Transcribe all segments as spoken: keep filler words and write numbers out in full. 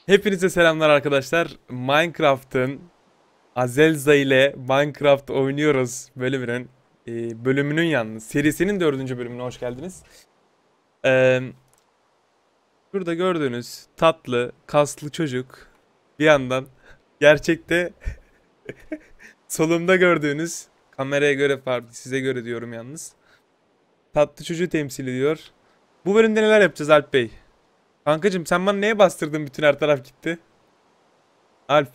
Hepinize selamlar arkadaşlar. Minecraft'ın Azelza ile Minecraft oynuyoruz bölümünün e, bölümünün yalnız serisinin dördüncü bölümüne hoş geldiniz. Ee, Burada gördüğünüz tatlı, kaslı çocuk bir yandan gerçekte solumda gördüğünüz kameraya göre pardon size göre diyorum yalnız. Tatlı çocuğu temsil ediyor. Bu bölümde neler yapacağız Alp Bey? Kankacım sen bana neye bastırdın bütün her taraf gitti? Alp.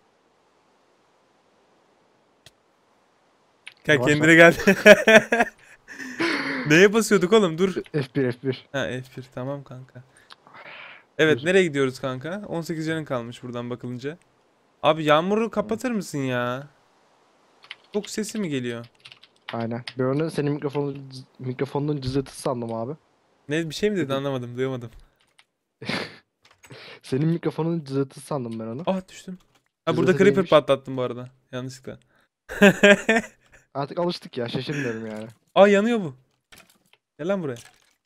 Ka- Yavaş lan. Kendine gel. Neye basıyorduk oğlum? Dur. F bir F bir. Ha F bir tamam kanka. Evet Bir. nereye gidiyoruz kanka? on sekiz canın kalmış buradan bakılınca. Abi yağmuru kapatır mısın ya? Çok sesi mi geliyor? Aynen. Bir anda senin mikrofonun mikrofonun cızırtısı sandım abi. Ne bir şey mi dedi Dedim. anlamadım duyamadım. Senin mikrofonun cızırtısı sandım ben onu. Ah düştüm. Ha burada Cızırtı creeper değilmiş. patlattım bu arada. Yanlışlıkla. Artık alıştık ya, şaşırmıyorum yani. Aa yanıyor bu. Gel lan buraya.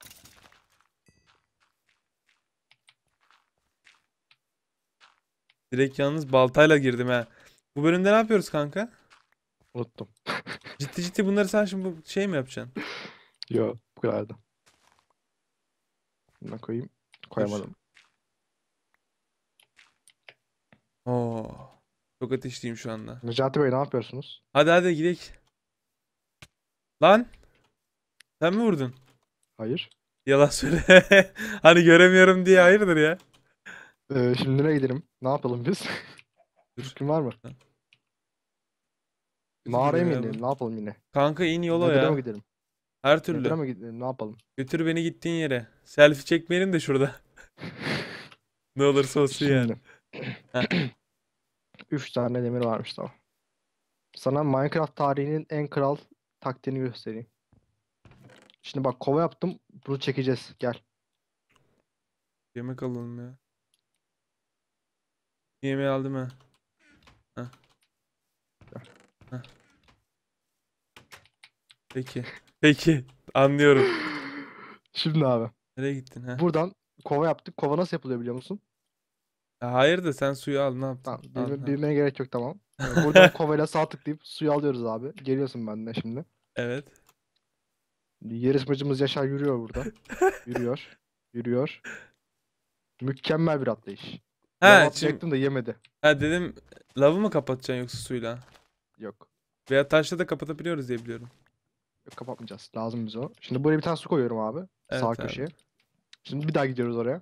Direkt yalnız baltayla girdim ha. Bu bölümde ne yapıyoruz kanka? Unuttum. Ciddi ciddi bunları sen şimdi bu şey mi yapacaksın? Yo, bu kadardı. Buna koyayım. Dur. Koyamadım. Oo. Çok ateşliyim şu anda. Necati Bey, ne yapıyorsunuz? Hadi hadi gidelim. Lan sen mi vurdun? Hayır. Yalan söyle. Hani göremiyorum diye hayırdır ya. Ee, şimdi nereye gidelim? Ne yapalım biz? Dur. Fikrin var mı? Kötü Mağaraya duruyor mı ya bu. inelim? Ne yapalım yine? Kanka in yola Nether'a mı ya. gidelim? Her Nether'a türlü. mı gidelim? Ne yapalım? Götür beni gittiğin yere. Selfie çekmeyelim de şurada. Ne olursa olsun yani. Şimdi. Heh. Üç tane demir varmış, tamam. Sana Minecraft tarihinin en kral taktiğini göstereyim. Şimdi bak, kova yaptım. Bunu çekeceğiz. Gel. Yemek alalım ya. Yemeği aldım ha. Heh. Heh. Peki. Peki. Anlıyorum. Şimdi abi. Nereye gittin ha? Buradan kova yaptık. Kova nasıl yapılıyor biliyor musun? Ya hayır da sen suyu al ne yaptın? Tamam. Al Bilme, ha. bilmeye gerek yok, tamam. Ee, buradan kovayla sağ tıklayıp suyu alıyoruz abi. Geliyorsun benimle şimdi. Evet. Yarışmacımız Yaşar yürüyor burada. Yürüyor. Yürüyor. Mükemmel bir atlayış. Lava Ha şimdi atacaktım da yemedi. ha dedim lavı mı kapatacaksın yoksa suyla? Yok. Veya taşla da kapatabiliyoruz diye biliyorum. Yok, kapatmayacağız. Lazım bize o. Şimdi buraya bir tane su koyuyorum abi. Sağ Evet abi. köşeye. Şimdi bir daha gidiyoruz oraya.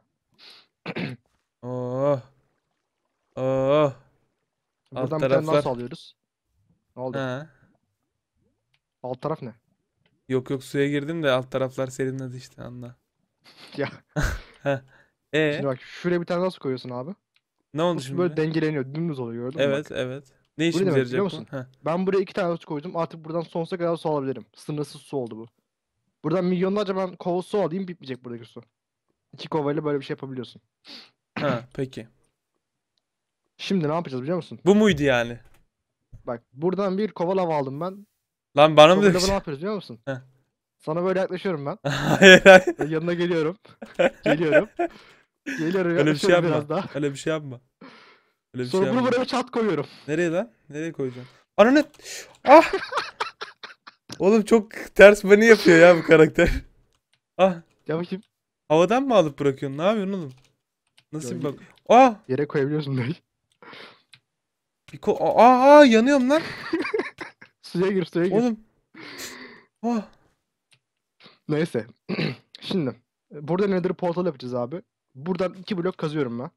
Oh. Oh. Alt Buradan bir tane daha taraflar. su alıyoruz. Ne oldu? Ha. Alt taraf ne? Yok yok suya girdim de alt taraflar serinledi işte anla. Ya. Ha. E Şimdi bak, şuraya bir tane daha su koyuyorsun abi. ne Bu oldu su böyle şimdi? dengeleniyor. Dümdüz oluyor, gördün mü Evet bak. evet. Ne Bu ne işimize demek biliyor yarayacak bu? musun? Ha. Ben buraya iki tane su koydum. Artık buradan sonsuza kadar su alabilirim. Sınırsız su oldu bu. Buradan milyonlarca ben kova su alayım, bitmeyecek buradaki su. İki kovayla böyle bir şey yapabiliyorsun. Ha peki. Şimdi ne yapacağız biliyor musun? Bu muydu yani? Bak, buradan bir kova lava aldım ben. Lan bana mı Kova lava ne dökeceksin? yapıyoruz biliyor musun? Ha. Sana böyle yaklaşıyorum ben. Hayır hayır. Ve yanına geliyorum. Geliyorum. Geliyorum, Öyle bir şey yaklaşıyorum yapma. biraz daha. Öyle bir şey yapma. Öyle bir şey Sonra bunu yapma. buraya bir çat koyuyorum. Nereye lan? Nereye koyacaksın? Ananı. Ah! Oğlum çok ters beni yapıyor ya bu karakter. Ah! Ya bakayım. Havadan mı alıp bırakıyorsun? Ne yapıyorsun oğlum? Nasıl bir Yo, bak? Ah! yere koyabiliyorsun böyle. Bir ko aa, aa yanıyorum lan. Suya gir, suya gir. Oğlum. Ah! Neyse. Şimdi. Burada Nether portal yapacağız abi. Buradan iki blok kazıyorum ben.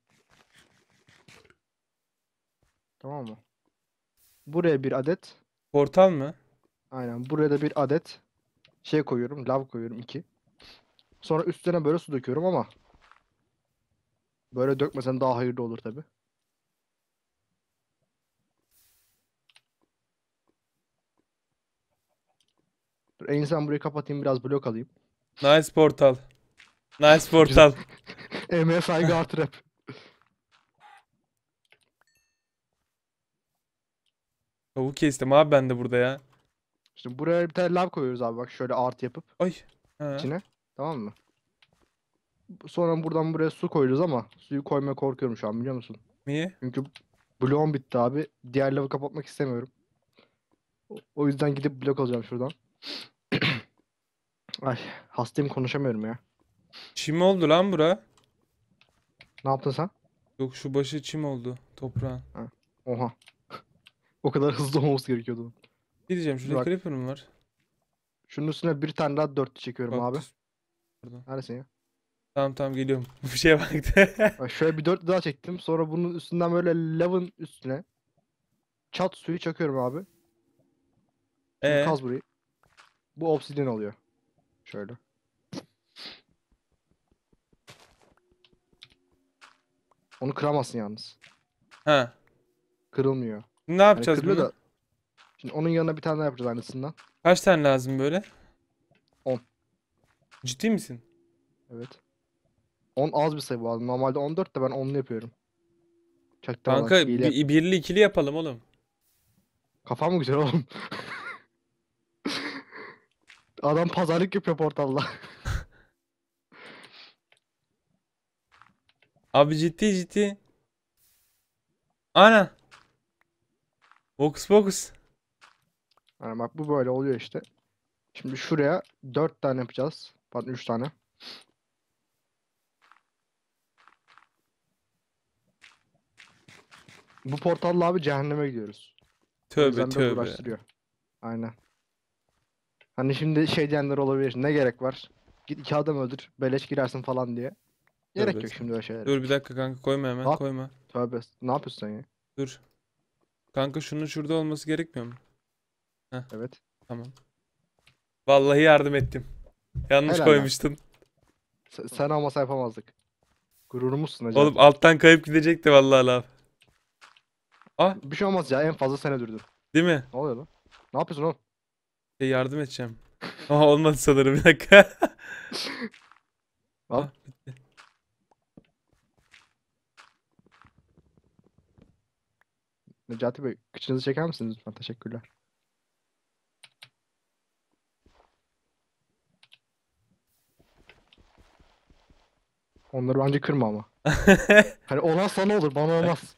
Tamam mı? Buraya bir adet. Portal mı? Aynen. Buraya da bir adet şey koyuyorum. Lav koyuyorum, iki. Sonra üstüne böyle su döküyorum ama böyle dökmesen daha hayırlı olur tabi. Dur, en iyisi ben burayı kapatayım, biraz blok alayım. Nice portal. Nice Güzel. portal. Emeğe saygı artır hep. Tavuk kestim abi ben de burada ya. Şimdi buraya bir tane lav koyuyoruz abi, bak şöyle artı yapıp Ay. Ha. içine. Tamam mı? Sonra buradan buraya su koyacağız ama suyu koymaya korkuyorum şu an, biliyor musun? Niye? Çünkü bloğum bitti abi. Diğer lavı kapatmak istemiyorum. O o yüzden gidip blok alacağım şuradan. Ay, hastayım, konuşamıyorum ya. Çim oldu lan bura. Ne yaptın sen? Yok şu başı çim oldu toprağın. Ha. Oha. O kadar hızlı olması gerekiyordu. Ne diyeceğim Şimdi şurada bak, creeper mı var? şunun üstüne bir tane daha dörtlü çekiyorum abi. Kaktüs. Pardon. Neredesin ya? Tamam tamam geliyorum. Bir şeye baktı. Bak şöyle bir dörtlü daha çektim. Sonra bunun üstünden böyle lavın üstüne çat suyu çakıyorum abi. Şimdi E kaz burayı. Bu obsidian oluyor. Şöyle. Onu kıramazsın yalnız. ha. Kırılmıyor. Ne Hani yapacağız kırılıyor bunu? da. Şimdi onun yanına bir tane daha yapacağız aynısından. Kaç tane lazım böyle? on. Ciddi misin? Evet. on az bir sayı bu arada. Normalde on dört de ben onlu yapıyorum. Çaktırmadan Kanka hile bir, yapıyorum. birli ikili yapalım oğlum. Kafam mı güzel oğlum? Adam pazarlık yapıyor portalla. Abi ciddi ciddi. Ana. Box box. Yani bak, bu böyle oluyor işte. Şimdi şuraya dört tane yapacağız. Pardon, üç tane. Bu portalla abi cehenneme gidiyoruz. O Tövbe yüzden biraz tövbe. uğraştırıyor. Aynen. Hani şimdi şey diyenler olabilir. Ne gerek var? Git iki adam öldür. Beleş girersin falan diye. Tövbe Gerek yok tövbe. şimdi öyle şeylere. Dur bir dakika kanka koyma hemen At. koyma. Tövbe. Ne yapıyorsun sen ya? Dur. Kanka şunun şurada olması gerekmiyor mu? Heh Evet. tamam. Vallahi yardım ettim. Yanlış Helal lan. koymuştun. Sen, sen olmasa yapamazdık. Gururumuzsun Oğlum Necati. alttan kayıp gidecekti vallahi laf. Ah Bir şey olmaz ya. En fazla sen öldürdün. değil mi? Ne oluyor lan? Ne yapıyorsun oğlum? Şey yardım edeceğim. Aha olmadı sanırım bir dakika. Al. Ah bitti. Necati Bey, kıçınızı çeker misiniz lütfen? Teşekkürler. Onları bence kırma ama. Hani olan sana olur, bana olmaz.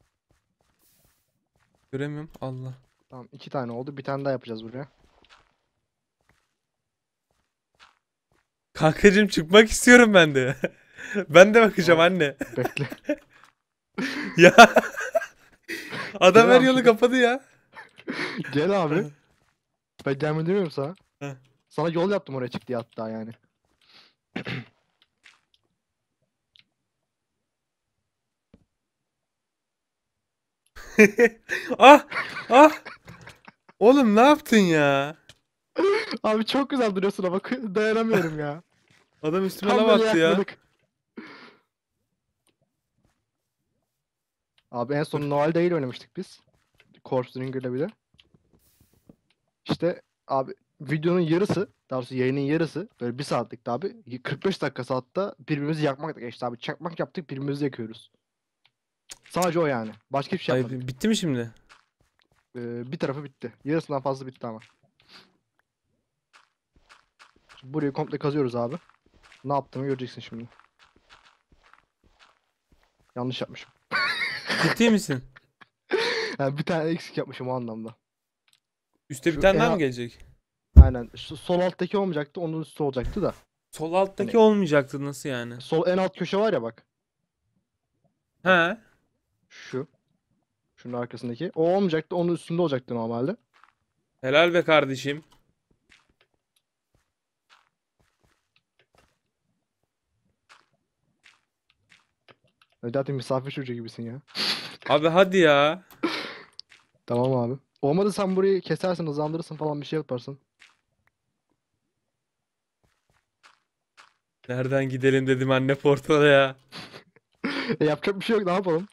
Göremiyorum Allah. Tamam, iki tane oldu. Bir tane daha yapacağız buraya. Kankacığım çıkmak istiyorum ben de. Ben de bakacağım Tamam, anne. bekle. Ya adam Gel her abi yolu şurada. kapadı ya. Gel abi. Ben gelme demiyorum sana. Heh. Sana yol yaptım oraya çık diye hatta yani. Ah ah. Oğlum ne yaptın ya? Abi çok güzel duruyorsun ama kı- dayanamıyorum ya. Adam üstüme Tam laf böyle attı ya. yakmadık. Abi en Dur. son Noel değil oynamıştık biz. Corpse Ringer'la bir de. İşte abi videonun yarısı, daha doğrusu yayının yarısı böyle bir saatlikti abi. kırk beş dakika saatte birbirimizi yakmakla geçti abi. Çakmak yaptık, birbirimizi yakıyoruz. Sadece o yani. Başka hiçbir şey Ay yapmadık. bitti mi şimdi? Ee, bir tarafı bitti. Yarısından fazla bitti ama. Şimdi burayı komple kazıyoruz abi. Ne yaptığımı göreceksin şimdi. Yanlış yapmışım. Ciddi misin? Yani bir tane eksik yapmışım o anlamda. Üste bir Şu tane en daha mı alt, gelecek? aynen. Şu sol alttaki olmayacaktı, onun üstü olacaktı da. Sol Hani alttaki olmayacaktı nasıl yani? sol en alt köşe var ya bak. Bak He. şu. Şunun arkasındaki. O olmayacaktı, onun üstünde olacaktı normalde. Helal be kardeşim. Necati, misafir çocuğu gibisin ya. Abi hadi ya. Tamam abi. Olmadı sen burayı kesersin, hızlandırırsın falan, bir şey yaparsın. Nereden gidelim dedim anne portala ya. E, yapacak bir şey yok, ne yapalım?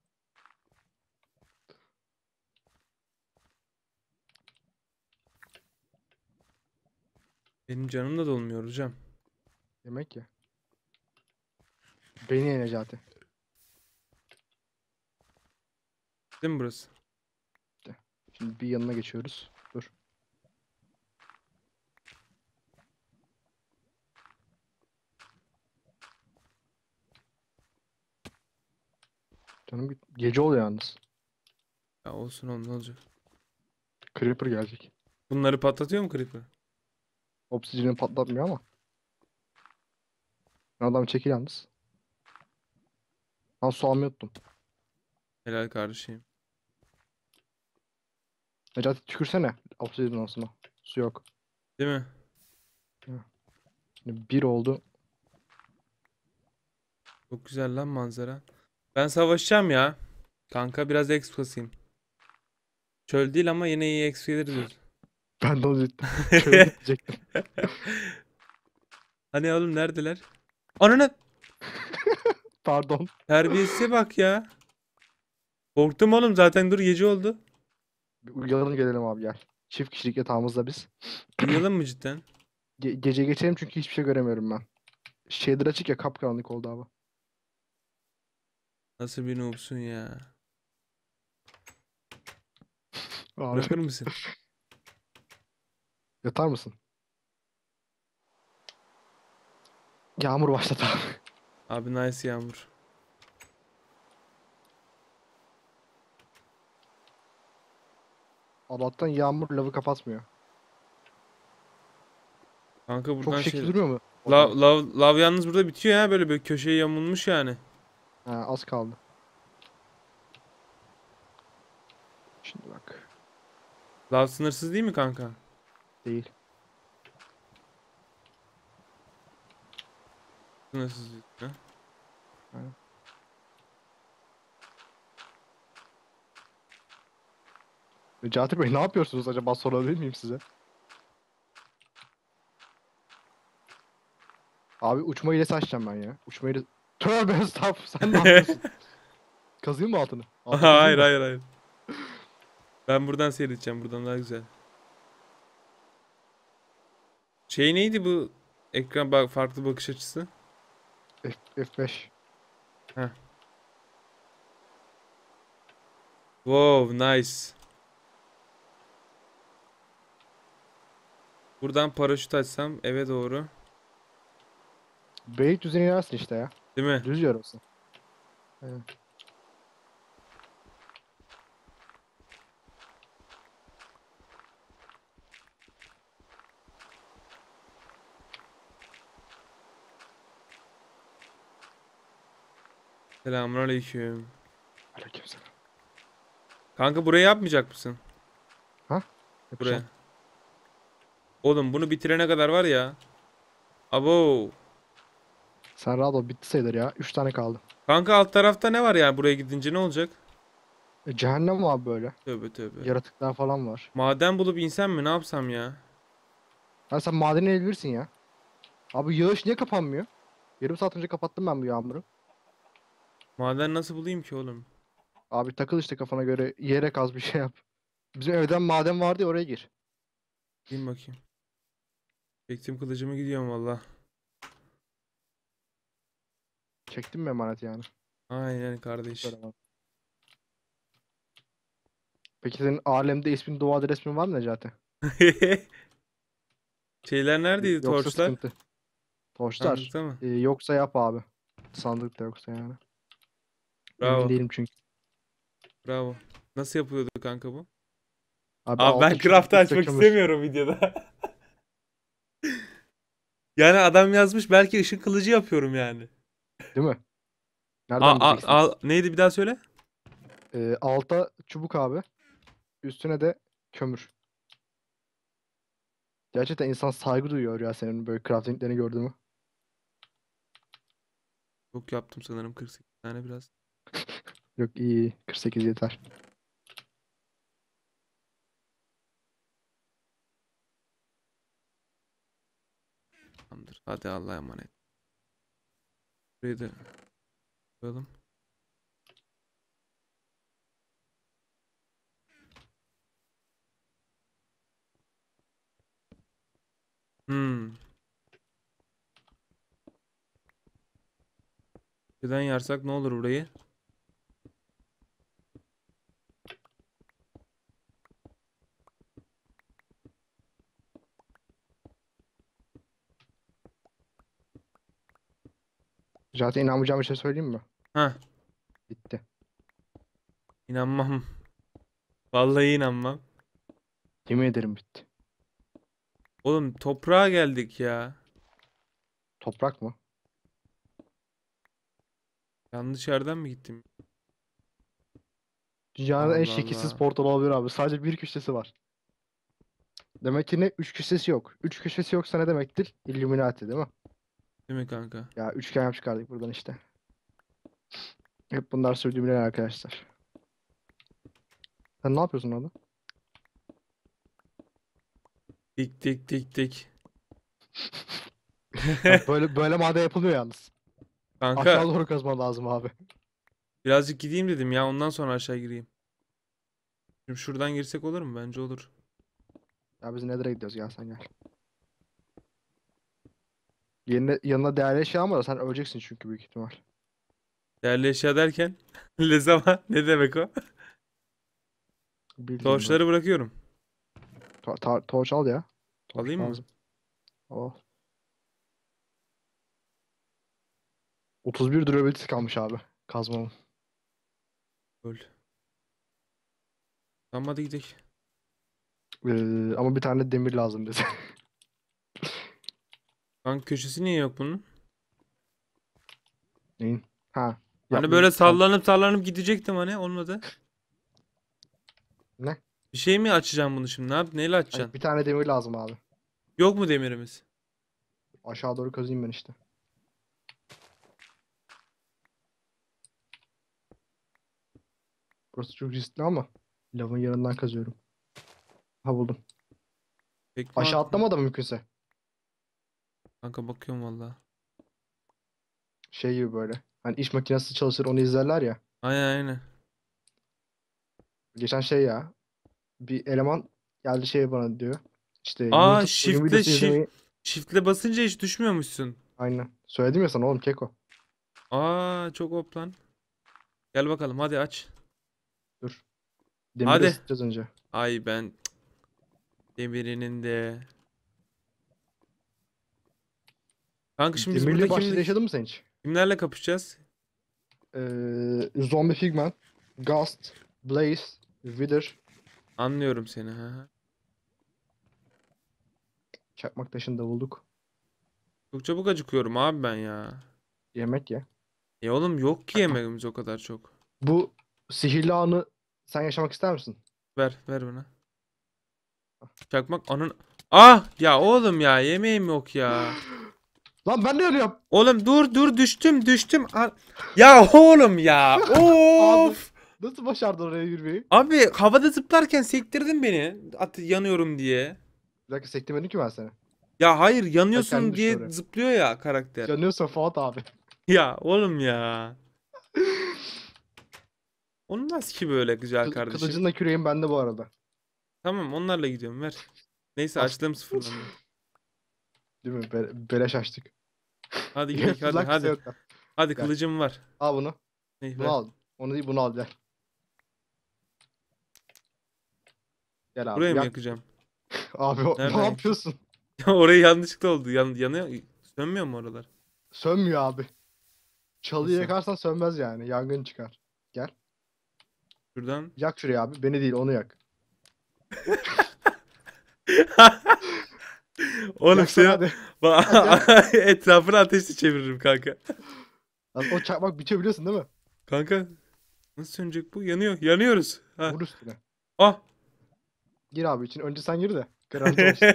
Benim canım da dolmuyor hocam. Yemek ya. Beni ye Necati. Değil mi burası? Şimdi bir yanına geçiyoruz. Dur. Canım git. Gece oluyor yalnız. Ya olsun oğlum, ne olacak? Creeper gelecek. Bunları patlatıyor mu Creeper? Obsidian'ı patlatmıyor ama. Adam çekil yalnız. Ben su almayı unuttum. Helal kardeşim. Necati tükürsene. Obsidian olsun. Su yok. Değil mi? Şimdi bir oldu. Çok güzel lan manzara. Ben savaşacağım ya. Kanka biraz X basayım. Çöl değil ama yine iyi X gelir diyoruz. Ben de onu diyecektim. Çöle gidecektim. Hani oğlum neredeler? Ananı Pardon. terbiyesize bak ya. Korktum oğlum, zaten dur gece oldu. Bir uyuyalım gelelim abi gel. Çift kişilik yatağımızda biz. Uyuyalım mı cidden? Ge- gece geçelim çünkü hiçbir şey göremiyorum ben. Shader açık ya, kapkaranlık oldu abi. Nasıl bir noobsun ya? Abi Bırakır mısın? yatar mısın? Yağmur başladı abi. Abi nice Yağmur. Allah'tan yağmur lavı kapatmıyor. Kanka Çok buradan şekil şey... duruyor mu Lav, ortalık? lav, lav yalnız burada bitiyor ya, böyle böyle köşeye yamulmuş yani. Ha, az kaldı. Şimdi bak. Lav sınırsız değil mi kanka? Değil. Sınırsız diyorsun ha. Yani. Necati Bey ne yapıyorsunuz acaba, sorabilir miyim size? Abi uçma hilesi açacağım ben ya. Uçma hilesi... Tövbe estağfurullah, sen ne yapıyorsun? Kazıyım mı altını? Altını kazıyım Hayır mı? hayır hayır. Ben buradan seyredeceğim, buradan daha güzel. Şey neydi bu? Ekran bak, farklı bakış açısı. F F5. Heh. Wow, nice. Buradan paraşüt açsam eve doğru. Beylikdüzü'ne inersin işte ya. Değil mi? Düz yer olsun. Evet. Selamünaleyküm. Aleykümselam. Kanka burayı yapmayacak mısın? Ha? Buraya. Yapacağım. Oğlum bunu bitirene kadar var ya. Abo. Sen rahat ol, bitti sayılır ya. Üç tane kaldı. Kanka alt tarafta ne var ya, buraya gidince ne olacak? E, cehennem var böyle. Tövbe tövbe. Yaratıklar falan var. Maden bulup insem mi, ne yapsam ya? Ha, sen madene inebilirsin ya. Abi yağış niye kapanmıyor? Yarım saat önce kapattım ben bu yağmuru. Maden nasıl bulayım ki oğlum? Abi takıl işte kafana göre, yere kaz bir şey yap. Bizim evden maden vardı ya, oraya gir. Gideyim bakayım. Çektim kılıcımı, gidiyorum valla. Çektin mi emanet yani? Aynen kardeş. Böyle bak. Peki senin alemde ismin, duvarda resmin var mı Necati? Şeyler neredeydi, Yoksa torçlar? sıkıntı. Torçlar. Sandıkta mı? Ee, yoksa yap abi. Sandıkta yoksa yani. Emin Bravo. değilim çünkü. Bravo. Nasıl yapıyordu kanka bu? Abi Abi ben altı çubuk, craft'ı üstte açmak kömür. istemiyorum videoda. Yani adam yazmış, belki ışın kılıcı yapıyorum yani. Değil mi? A, Nereden a, bileceksiniz? a- neydi, bir daha söyle. Ee, alta çubuk abi. Üstüne de kömür. Gerçekten insan saygı duyuyor ya senin böyle craftinglerini gördü mü? Çok yaptım sanırım, kırk sekiz tane biraz. Yok, iyi iyi. kırk sekiz yeter. Tamamdır. Hadi Allah'a emanet. Burayı da koyalım. Hmm. Neden yarsak ne olur burayı? Zaten inanmayacağım bir şey söyleyeyim mi? Heh. Bitti. İnanmam. Vallahi inanmam. Yemin ederim bitti. Oğlum toprağa geldik ya. Toprak mı? Yanlış yerden mi gittim? Dünyanın en Allah şekilsiz Allah. portal olabilir abi. Sadece bir köşesi var. Demek ki ne? Üç köşesi yok. Üç köşesi yoksa ne demektir? Illuminati değil mi? Değil mi kanka? Ya üçgen yap çıkardık buradan işte. Hep bunlar sürdürülen arkadaşlar. Sen ne yapıyorsun orada? Tik tik tik tik. Bak böyle böyle maden yapılmıyor yalnız. Kanka Aşağı doğru kazman lazım abi. birazcık gideyim dedim ya, ondan sonra aşağı gireyim. Şimdi şuradan girsek olur mu? Bence olur. Ya biz Nether'a gidiyoruz, gel sen gel. Yerine, yanına değerli eşya ama sen öleceksin çünkü büyük ihtimal. Değerli eşya derken ne zaman, ne demek o? Bildiğin böyle. Torçları bırakıyorum. To tar- torç al ya. Torç Alayım mı? lazım. Oh. otuz bir durability kalmış abi. Kazmamın. Öl. Tamam hadi gidelim. Ee, ama bir tane demir lazım bize. Kanka köşesi niye yok bunun? Neyin? Ha. Hani Yapmayı böyle sen... sallanıp sallanıp gidecektim, hani olmadı. Ne? Bir şey mi açacağım bunu şimdi? Ne yap? Neyle Hani açacaksın? bir tane demir lazım abi. Yok mu demirimiz? Aşağı doğru kazayım ben işte. Burası çok riskli ama lavın yanından kazıyorum. Ha, buldum. Pek Aşağı mantıklı. atlama da mümkünse. Kanka bakıyorum valla. Şey gibi böyle. Hani iş makinesi çalışır onu izlerler ya. Aynen aynen. Geçen şey ya. Bir eleman geldi şey bana diyor. İşte Aa, YouTube oyun shift'le videosu shift izlemeyi... shift'le basınca hiç düşmüyormuşsun. Aynen. Söyledim ya sana oğlum, keko. Aa, çok hop lan. Gel bakalım hadi aç. Dur. Demiri Hadi. ısıtacağız önce. Ay ben demirinin de. Kanka şimdi biz burada Demirli bahçede kim, yaşadın mı sen hiç? kimlerle kapışacağız? Ee, Zombie Pigman, Ghost, Blaze, Wither, Anlıyorum seni ha. çakmak taşını da bulduk. Çok çabuk acıkıyorum abi ben ya. Yemek ye. E oğlum yok ki yemeğimiz o kadar çok. Bu sihirli anı sen yaşamak ister misin? Ver ver bana. Çakmak anın. Ah ya oğlum ya, yemeğim yok ya. Lan ben ne ölüyorum? Oğlum dur dur, düştüm düştüm. A- Ya oğlum ya. Abi Of. nasıl başardın oraya yürümeyi? Abi havada zıplarken sektirdin beni. At yanıyorum diye. Bir dakika, sektirmedim ki ben seni. Ya hayır, Sen kendin yanıyorsun düştün diye oraya. zıplıyor ya karakter. Yanıyorsa Fuat abi. Ya oğlum ya. Olmaz ki böyle güzel Kı- kardeşim. Kılıcınla küreğin bende bu arada. Tamam, onlarla gidiyorum, ver. Neyse, As açlığım sıfırlandı. Değil mi? Be beleş açtık. Hadi gidelim, Yapsız hadi lan kısa hadi. yok lan. Hadi, Gel. kılıcım var. Al bunu. Ney, Bunu ver. al. Onu değil, bunu al gel. Gel abi. Burayı mı Yak. yakacağım? Abi o- ne Nereden yakacağım? yapıyorsun? Orayı yanlışlıkla oldu. Yan, yanıyor. Sönmüyor mu oralar? Sönmüyor abi. Çalıyı Nasıl? yakarsan sönmez yani. Yangın çıkar. Gel. Şuradan. Yak şurayı abi. Beni değil, onu yak. Oğlum Yaksana seni hadi. bak, Hadi yak. etrafını ateşle çeviririm kanka. Lan o çakmak bitiyor biliyorsun değil mi? Kanka nasıl sönecek bu? Yanıyor. Yanıyoruz. Ha. Vur üstüne. Ah. Gir abi için. Önce sen gir de. Garanti olsun.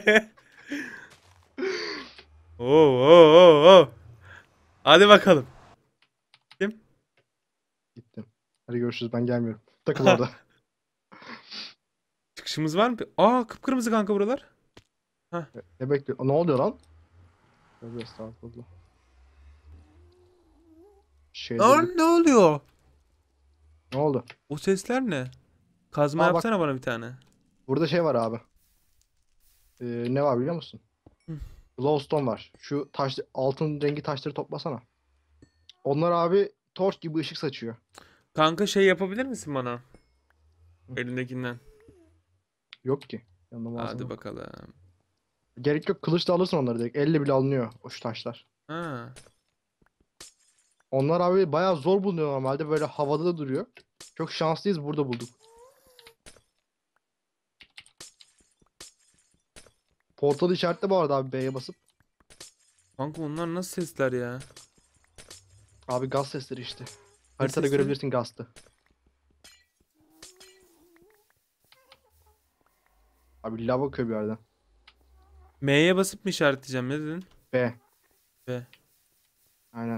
Oo, oo, oo, oo. Hadi bakalım. Kim? Gittim. Hadi görüşürüz, ben gelmiyorum. Takıl orada. Çıkışımız var mı? Aa, kıpkırmızı kanka buralar. Ha. Ne bekliyor? Ne oluyor lan? Tövbe estağfurullah. Şeyleri bir... Lan ne oluyor? Ne oldu? O sesler ne? Kazma Aa bak, yapsana bana bir tane. burada şey var abi. Ee, ne var biliyor musun? Hı. Glowstone var. Şu taş, altın rengi taşları toplasana. Onlar abi torç gibi ışık saçıyor. Kanka şey yapabilir misin bana? Hı. Elindekinden. Yok ki. Yanında malzeme Hadi yok. bakalım. Gerek yok. Kılıçla alırsın onları direkt. Elle bile alınıyor o şu taşlar. Ha. Onlar abi bayağı zor bulunuyor normalde. Böyle havada da duruyor. Çok şanslıyız, burada bulduk. Portal işaretle bu arada abi, B'ye basıp. Kanka onlar nasıl sesler ya? Abi gaz sesleri işte. Ne Haritada sesleri? görebilirsin gazlı. Abi lava akıyor bir yerden. M'ye basıp mı işaretleyeceğim ne dedin? B. B. Aynen.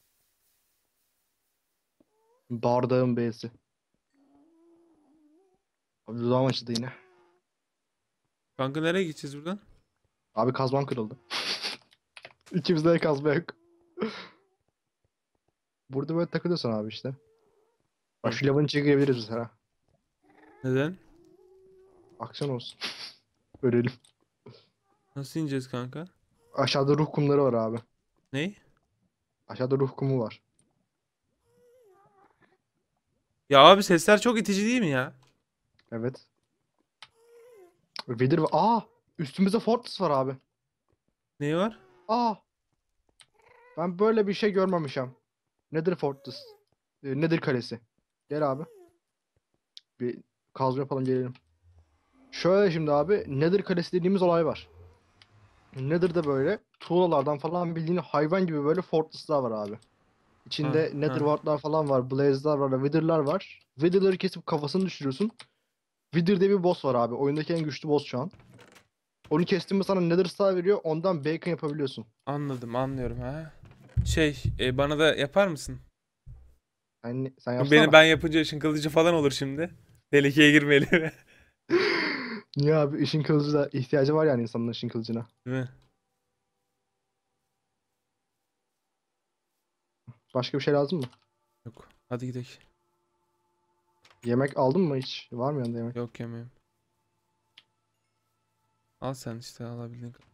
Bardağın B'si. Abi dudağım açıldı yine. Kanka nereye gideceğiz buradan? Abi kazmam kırıldı. İkimizde de kazma yok. Burada böyle takılıyorsun abi işte. Bak şu lavanın içine girebiliriz mesela. Neden? Akşam olsun. Ölelim. Nasıl ineceğiz kanka? Aşağıda ruh kumları var abi. Ney? Aşağıda ruh kumu var. Ya abi sesler çok itici değil mi ya? Evet. Wither var. Aa! Üstümüzde Fortress var abi. Neyi var? Aa! Ben böyle bir şey görmemişim. Nedir Fortress? Ee, Nedir kalesi? Gel abi. Bir kazma yapalım, gelelim. Şöyle şimdi abi, Nether kalesi dediğimiz olay var. Nether'da böyle tuğlalardan falan bildiğin hayvan gibi böyle fortress'lar var abi. Ha, İçinde ha. Nether ward'lar falan var, blaze'lar var, wither'lar var. Wither'ları kesip kafasını düşürüyorsun. Wither diye bir boss var abi. Oyundaki en güçlü boss şu an. Onu kestin mi sana Nether star veriyor. Ondan bacon yapabiliyorsun. Anladım, anlıyorum ha. Şey, e, bana da yapar mısın? Sen, sen Beni yapsana. ben yapınca ışın kılıcı falan olur şimdi. Tehlikeye girmeyelim. Niye abi? Işın kılıcı da ihtiyacı var yani insanın ışın kılıcına. Değil mi? Başka bir şey lazım mı? Yok. Hadi gidelim. Yemek aldın mı hiç? Var mı yanında yemek? Yok yemeyeyim. Al sen işte alabildiğin kadar.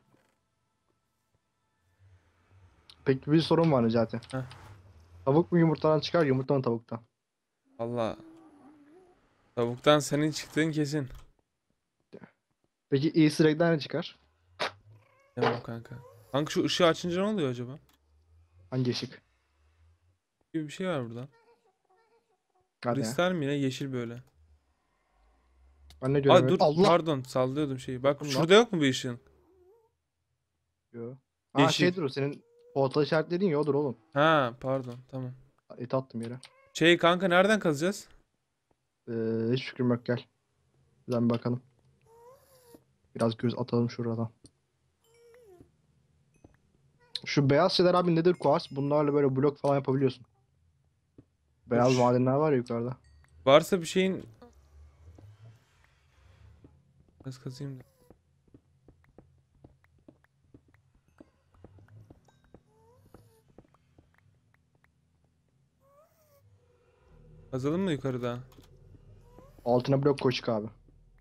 Peki bir sorun var Necati. Heh. Tavuk mu yumurtadan çıkar, yumurta mı tavuktan? Valla tavuktan senin çıktığın kesin. Peki Easter egg'den ne çıkar? Tamam kanka. Kanka şu ışığı açınca ne oluyor acaba? Hangi ışık? Gibi bir şey var burada. Hadi ya. Kristal mi ne? Yeşil böyle. Ben ne Aa göremiyorum. dur Allah! pardon sallıyordum şeyi. Bak Bakın lan. şurada yok mu bir ışığın? Yo. Aa Yeşil. şeydir o, senin portal işaretlediğin ya, odur oğlum. Ha pardon tamam. Et attım yere. Şey kanka nereden kazacağız? Ee, hiç fikrim yok, gel. Güzel bir bakalım. Biraz göz atalım şuradan. Şu beyaz şeyler abi nedir, kuars? Bunlarla böyle blok falan yapabiliyorsun. Beyaz Dur. madenler var ya yukarıda. Varsa bir şeyin... Biraz kazayım da. Kazalım mı yukarıda? Altına blok koy çık abi.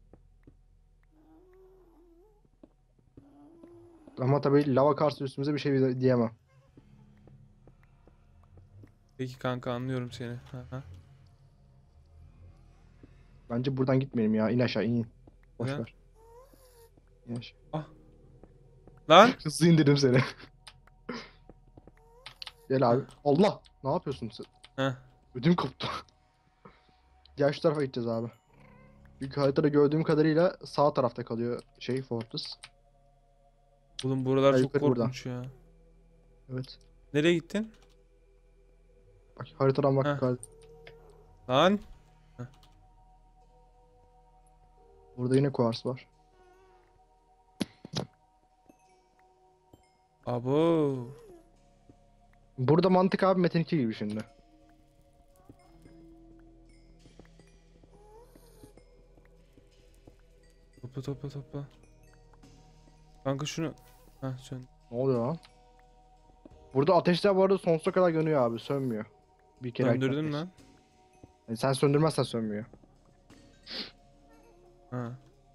Ama tabii lava karşı üstümüze bir şey diyemem. Peki kanka anlıyorum seni. Hı hı. Bence buradan gitmeyelim ya. İn aşağı, in. Boş Neden? ver. İn aşağı. Ah. Lan. Hızlı indirdim seni. Gel Heh. abi. Allah! Ne yapıyorsun sen? Heh. Ödüm koptu. Gel şu tarafa gideceğiz abi. Çünkü haritada gördüğüm kadarıyla sağ tarafta kalıyor şey Fortress. Oğlum buralar Ya çok yukarı buradan. korkunç ya. Evet. Nereye gittin? Bak haritadan bak Heh. yukarı. Lan. Heh. Burada yine kuars var. Abo. Burada mantık abi Metin iki gibi şimdi. Topla topla topla. Kanka şunu. Heh sön. Ne oluyor lan? Burada ateşler bu arada sonsuza kadar yanıyor abi. Sönmüyor. Bir kere Söndürdün ateş. lan. Yani sen söndürmezsen sönmüyor. Ha.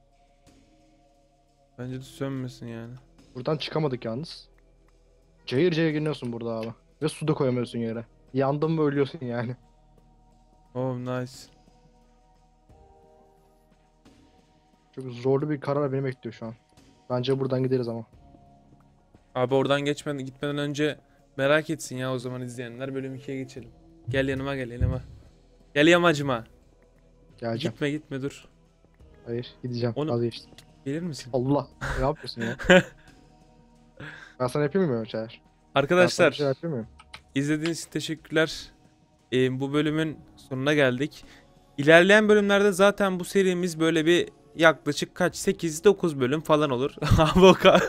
Bence de sönmesin yani. Buradan çıkamadık yalnız. Cayır cayır giriyorsun burada abi. Ve su da koyamıyorsun yere. Yandın mı ölüyorsun yani. Oh nice. Çok zorlu bir karar beni bekliyor şu an. Bence buradan gideriz ama. Abi oradan geçmeden gitmeden önce Merak etsin ya o zaman izleyenler. Bölüm ikiye geçelim. Gel yanıma gel yanıma. Gel yamacıma. Geleceğim. Gitme gitme dur. Hayır gideceğim. Onu- Vazgeçtim. Gelir misin? Allah. Ne yapıyorsun ya? Ben sana yapayım mı böyle şeyler? Ben sana Arkadaşlar bir şey yapayım mı? izlediğiniz için teşekkürler. Ee, bu bölümün sonuna geldik. İlerleyen bölümlerde zaten bu serimiz böyle bir yaklaşık kaç sekiz dokuz bölüm falan olur. Avoka.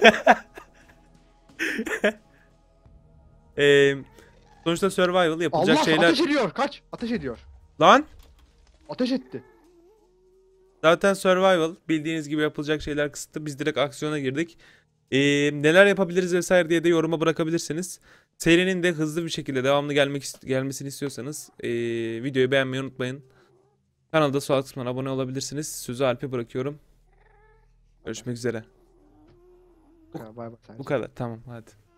Ee, sonuçta survival yapılacak Allah şeyler. ateş ediyor. Kaç. Ateş ediyor. Lan Ateş etti. zaten survival bildiğiniz gibi yapılacak şeyler kısıtlı. Biz direkt aksiyona girdik. Ee, neler yapabiliriz vesaire diye de yoruma bırakabilirsiniz. Serinin de hızlı bir şekilde devamlı gelmek ist- gelmesini istiyorsanız ee, videoyu beğenmeyi unutmayın. Kanalda sol alt kısmına abone olabilirsiniz. Sözü Alp'e bırakıyorum. Görüşmek üzere. Ya, bay bay. Bu kadar. Tamam hadi.